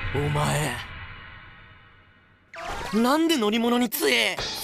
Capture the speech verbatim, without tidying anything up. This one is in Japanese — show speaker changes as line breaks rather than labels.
お前なんで乗り物に強え。